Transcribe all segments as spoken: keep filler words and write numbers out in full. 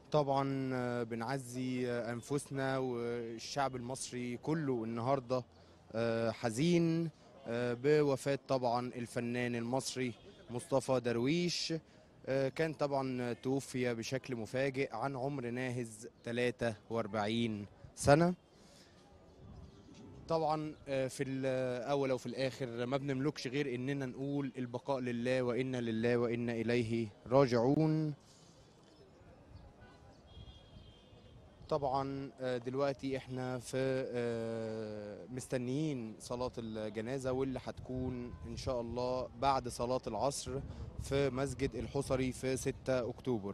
طبعا آه، بنعزي آه، أنفسنا والشعب المصري كله النهاردة آه، حزين آه، بوفاة طبعا الفنان المصري مصطفى درويش. آه، كان طبعا توفي بشكل مفاجئ عن عمر ناهز ثلاثة وأربعين سنة. طبعا آه، في الأول وفي الآخر ما بنملكش غير إننا نقول البقاء لله وإنا لله وإنا إليه راجعون. طبعا آه، دلوقتي احنا في آه، مستنيين صلاة الجنازة واللي هتكون ان شاء الله بعد صلاة العصر في مسجد الحصري في ستة اكتوبر.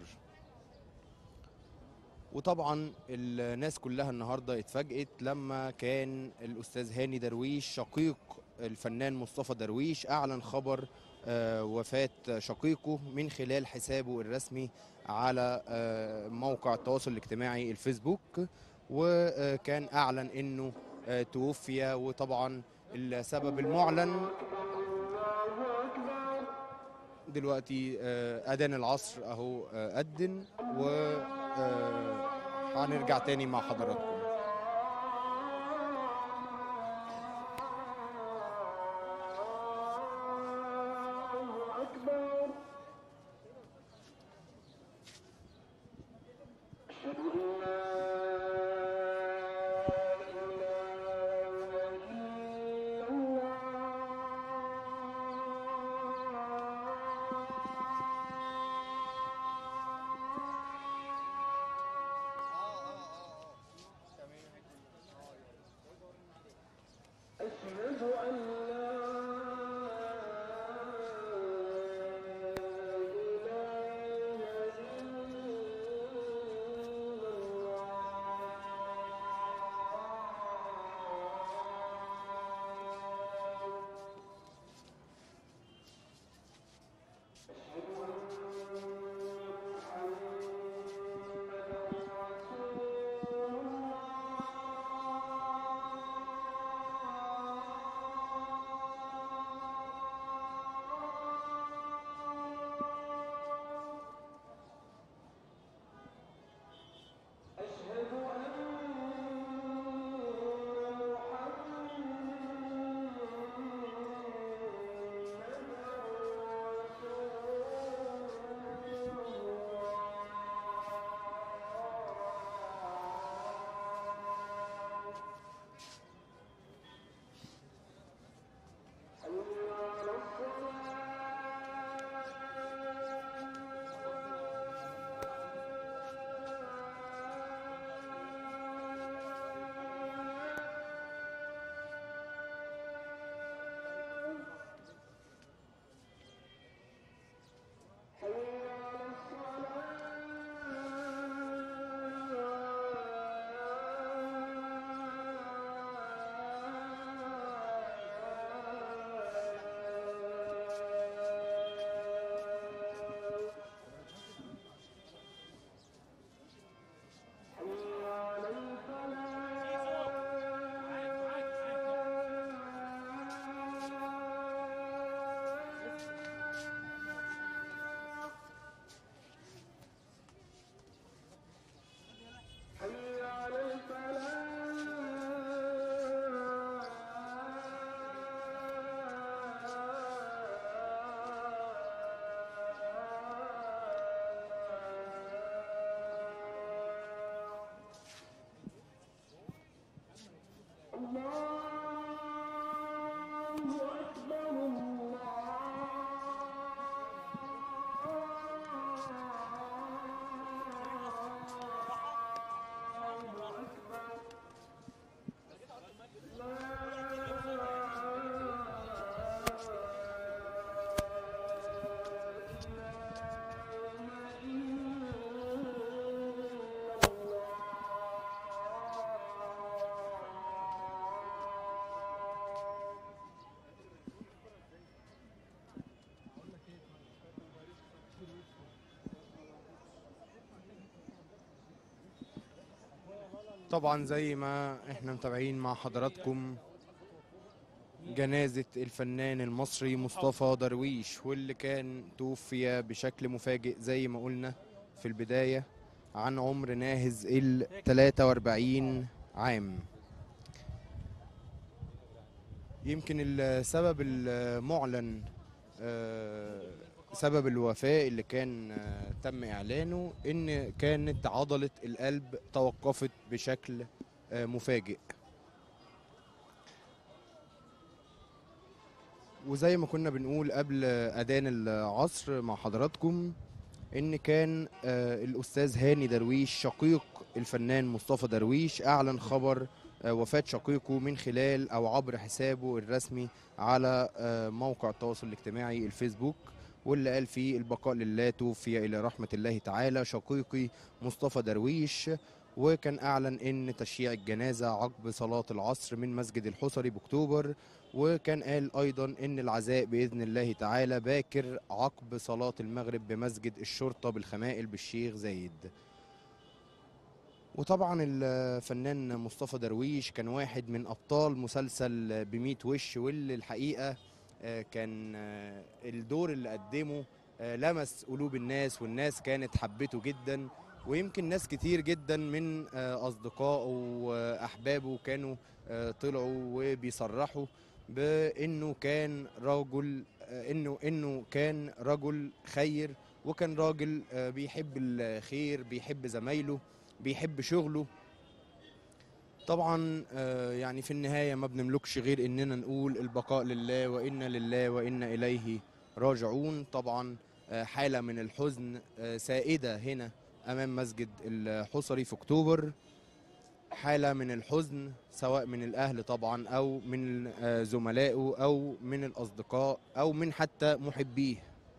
وطبعا الناس كلها النهاردة اتفاجئت لما كان الاستاذ هاني درويش شقيق الفنان مصطفى درويش اعلن خبر آه، وفاة شقيقه من خلال حسابه الرسمي على آه، موقع التواصل الاجتماعي الفيسبوك. وكان اعلن انه آه، توفي. وطبعا السبب المعلن دلوقتي آه، اذان العصر اهو آه، اذن و آه، هنرجع تاني مع حضراتكم. طبعا زي ما احنا متابعين مع حضراتكم جنازة الفنان المصري مصطفى درويش واللي كان توفي بشكل مفاجئ زي ما قلنا في البداية. عن عمر ناهز ال ثلاثة وأربعين عام. يمكن السبب المعلن، آه، سبب الوفاة اللي كان آه، تم إعلانه إن كانت عضلة القلب توقفت بشكل آه، مفاجئ. وزي ما كنا بنقول قبل أذان العصر مع حضراتكم إن كان آه، الأستاذ هاني درويش شقيق الفنان مصطفى درويش أعلن خبر آه، وفاة شقيقه من خلال أو عبر حسابه الرسمي على آه، موقع التواصل الاجتماعي الفيسبوك، واللي قال فيه: البقاء لله، توفي إلى رحمة الله تعالى شقيقي مصطفى درويش. وكان أعلن إن تشييع الجنازة عقب صلاة العصر من مسجد الحصري بأكتوبر. وكان قال أيضا إن العزاء بإذن الله تعالى باكر عقب صلاة المغرب بمسجد الشرطة بالخمائل بالشيخ زايد. وطبعا الفنان مصطفى درويش كان واحد من أبطال مسلسل بميت وش، واللي الحقيقة آه، كان آه، الدور اللي قدمه آه، لمس قلوب الناس، والناس كانت حبته جدا. ويمكن ناس كتير جدا من آه، أصدقائه وأحبابه كانوا آه، طلعوا وبيصرحوا بأنه كان رجل آه، إنه إنه كان رجل خير، وكان راجل آه، بيحب الخير، بيحب زمايله، بيحب شغله. طبعا آه، يعني في النهاية ما بنملكش غير إننا نقول البقاء لله وإنا لله وإنا إليه راجعون. طبعا آه، حالة من الحزن آه، سائدة هنا أمام مسجد الحصري في أكتوبر. حالة من الحزن سواء من الأهل طبعا أو من آه، زملائه أو من الأصدقاء أو من حتى محبيه.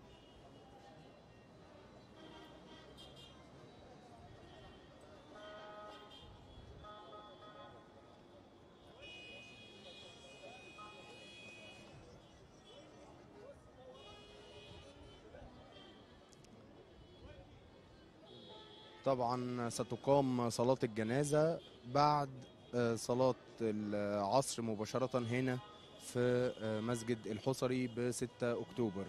طبعا ستقام صلاة الجنازة بعد آه، صلاة العصر مباشرة هنا في آه، مسجد الحصري ب ستة أكتوبر.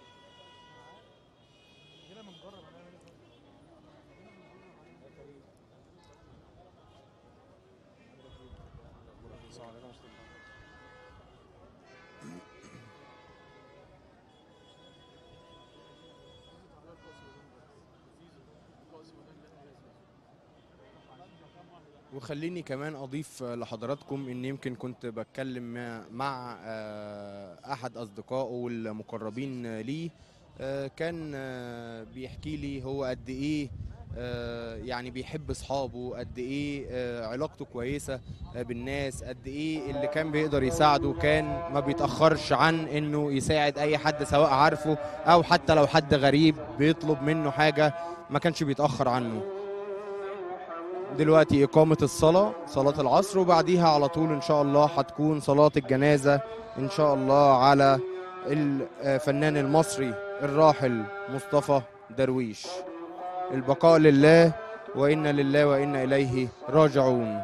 وخليني كمان أضيف لحضراتكم إن يمكن كنت بتكلم مع- مع آه، أحد أصدقائه المقربين ليه. آه، كان آه، بيحكي لي هو قد إيه آه، يعني بيحب أصحابه، قد إيه آه، علاقته كويسة آه، بالناس، قد إيه اللي كان بيقدر يساعده كان ما بيتأخرش عن إنه يساعد أي حد سواء عارفه أو حتى لو حد غريب بيطلب منه حاجة ما كانش بيتأخر عنه. دلوقتي إقامة الصلاة، صلاة العصر، وبعديها على طول إن شاء الله هتكون صلاة الجنازة إن شاء الله على الفنان المصري الراحل مصطفى درويش. البقاء لله وإنا لله وإنا إليه راجعون.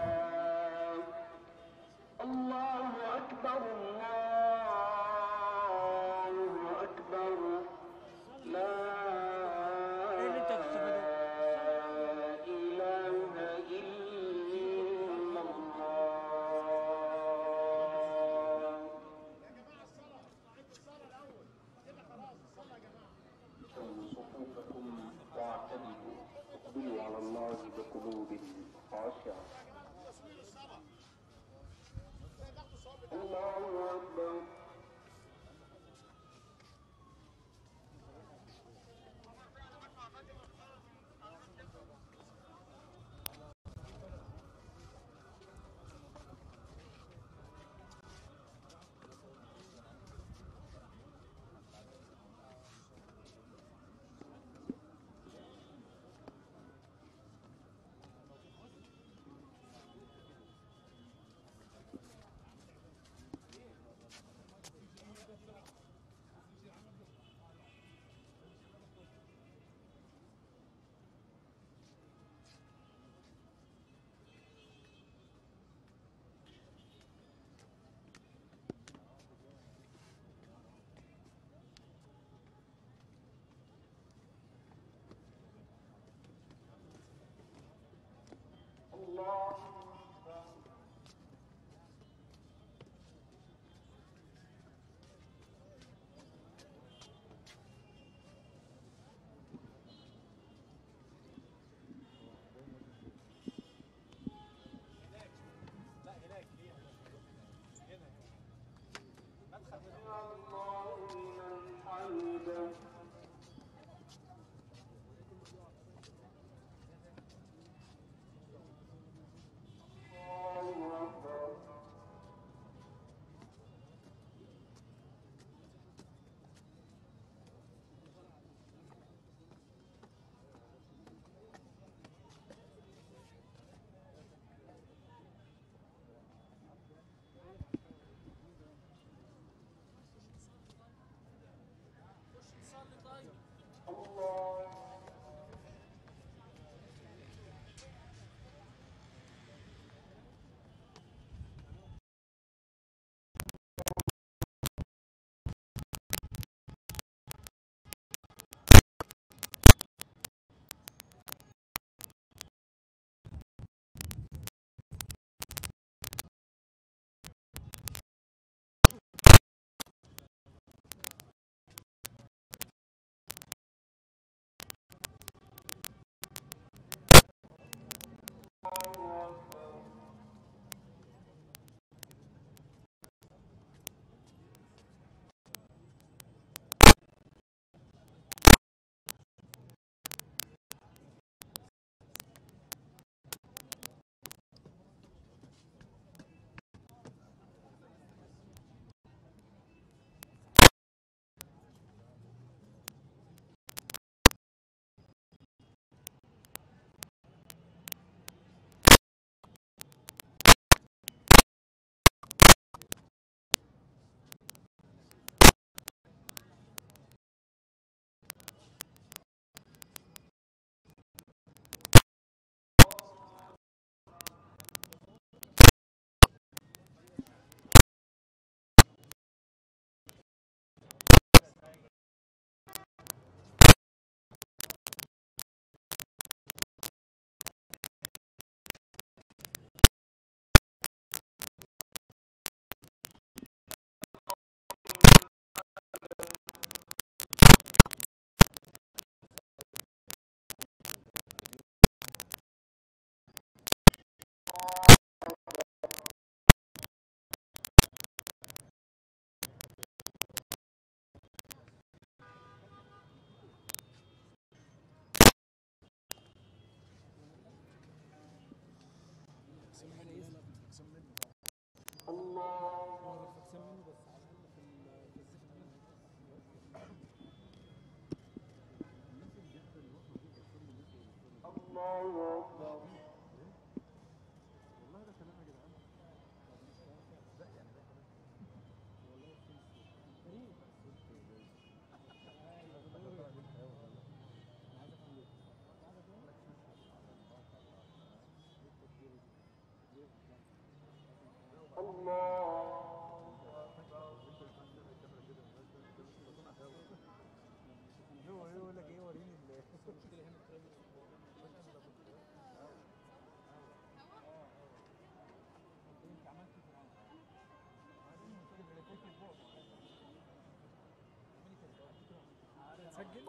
تسجل؟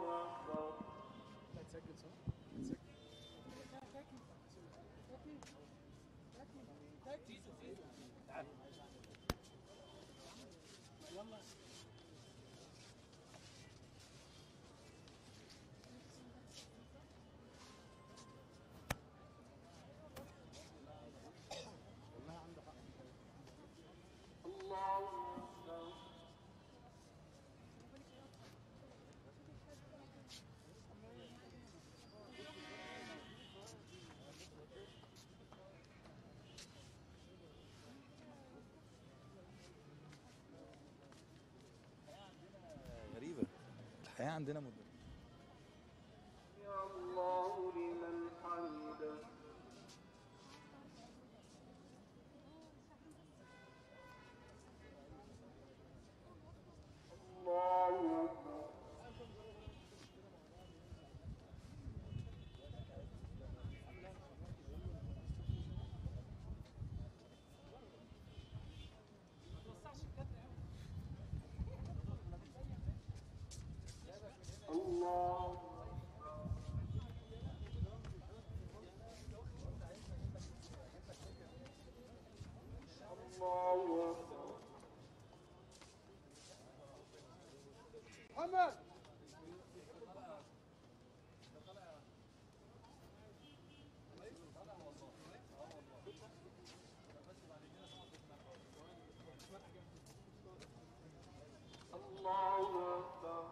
لا تسجل صح؟ تسجل. تعال. يلا. والله عنده حق. الله أكبر. غريبة الحياة عندنا مدة. يا الله لمن حمده. الله أكبر. محمد الله أكبر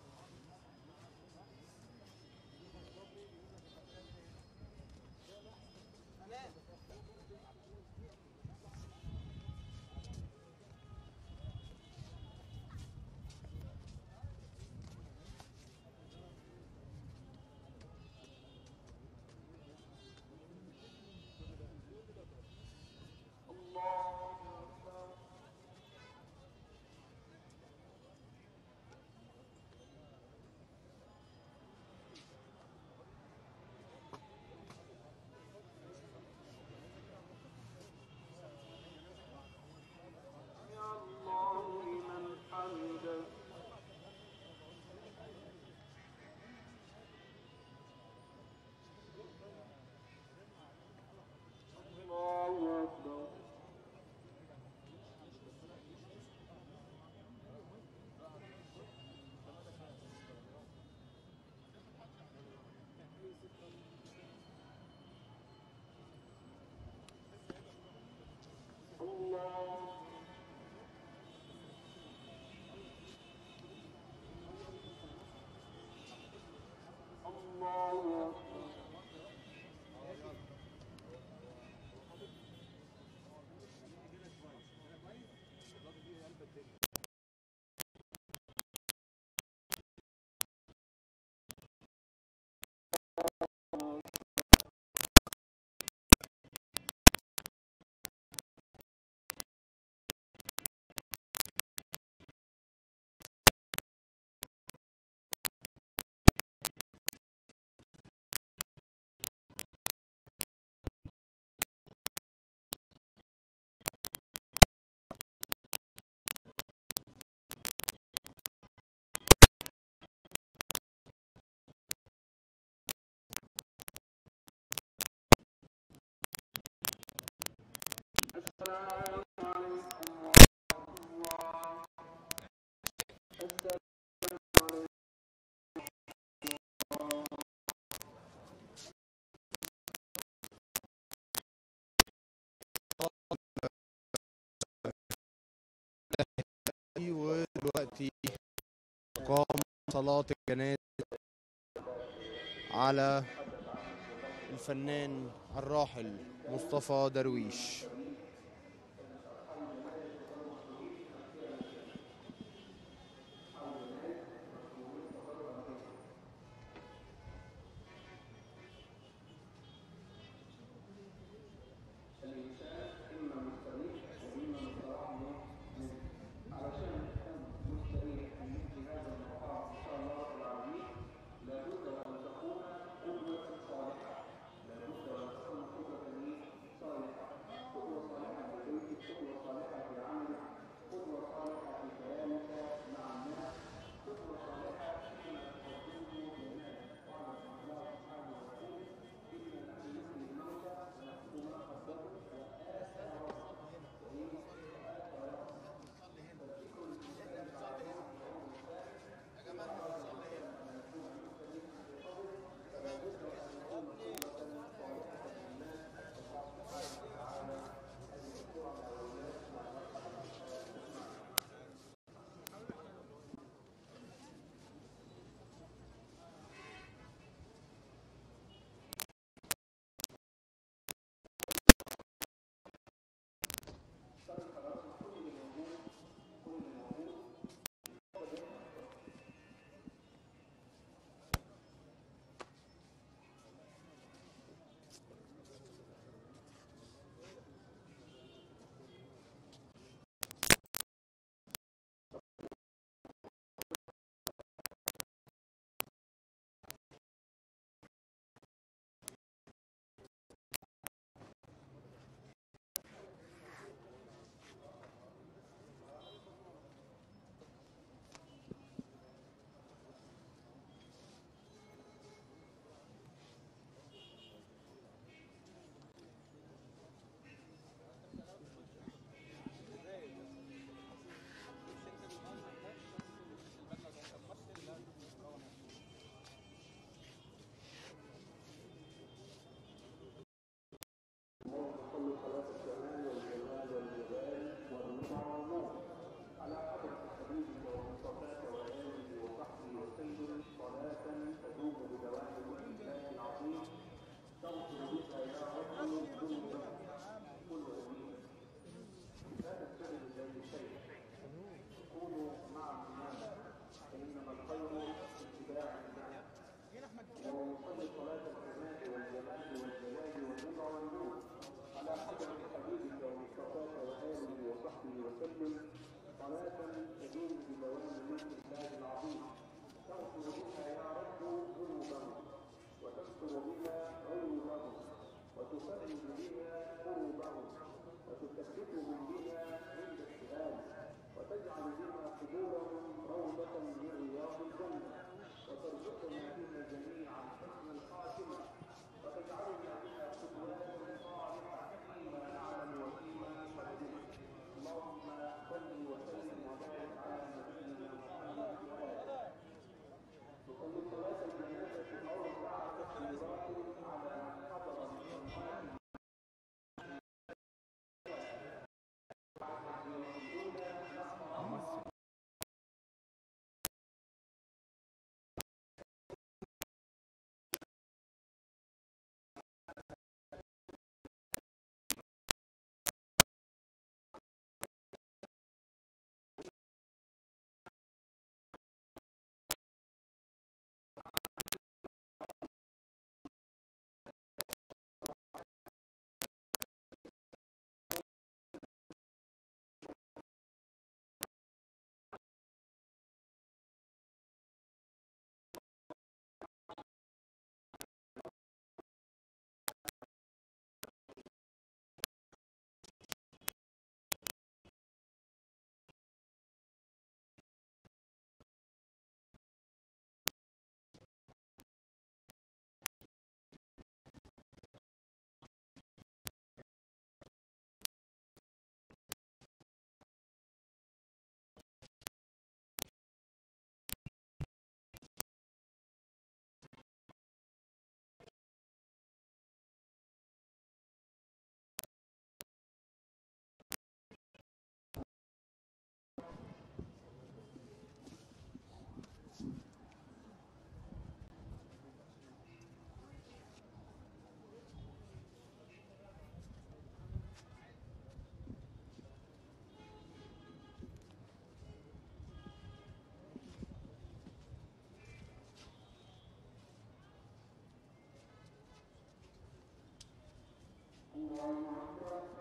الله أكبر سمع الله لمن حمده الله أكبر الله الله أكبر السلام عليكم ورحمة الله السلام عليكم ودلوقتي قام صلاة الجنازة على الفنان الراحل مصطفى درويش. قدوة صالحة وتفرج بها كروبهم وتثبتهم بها عند السؤال وتجعل بها قبورهم روضة من رياض الجنة وترزقنا بها جميعا حسن الخاتمة وتجعلنا بها قدوة صالحة فيما نعلم وفيما نقدم. اللهم صل وسلم وبارك على نبينا محمد وآله وكل صلاة الجنازة أربع تكبيرات على من حضر من صلاة الله أكبر.